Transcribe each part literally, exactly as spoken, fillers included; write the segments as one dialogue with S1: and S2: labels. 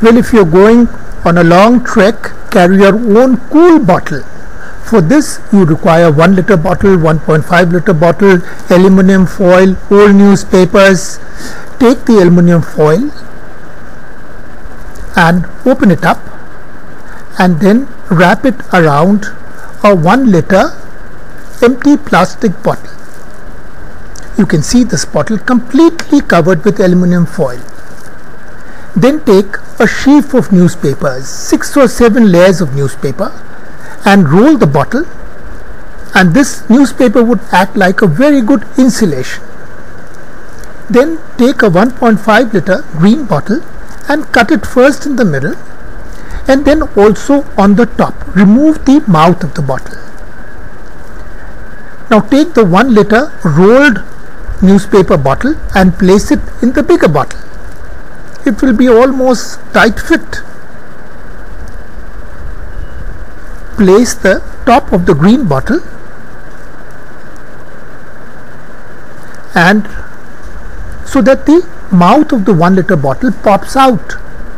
S1: Well, if you're going on a long trek, carry your own cool bottle. For this, you require one liter bottle, one point five liter bottle, aluminum foil, old newspapers. Take the aluminum foil and open it up, and then wrap it around a one liter empty plastic bottle. You can see this bottle completely covered with aluminum foil. Then take a sheaf of newspapers, six or seven layers of newspaper, and roll the bottle, and this newspaper would act like a very good insulation. Then take a one point five liter green bottle and cut it first in the middle, and then also on the top. Remove the mouth of the bottle. Now take the one liter rolled newspaper bottle and place it in the bigger bottle. It will be almost tight fit. Place the top of the green bottle and so that the mouth of the one liter bottle pops out.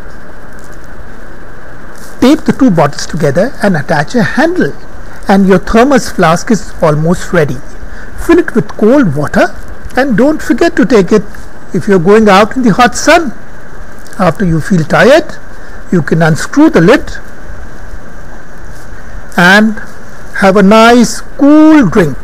S1: Tape the two bottles together and attach a handle, and your thermos flask is almost ready. Fill it with cold water, and don't forget to take it if you're going out in the hot sun. After you feel tired, you can unscrew the lid and have a nice cool drink.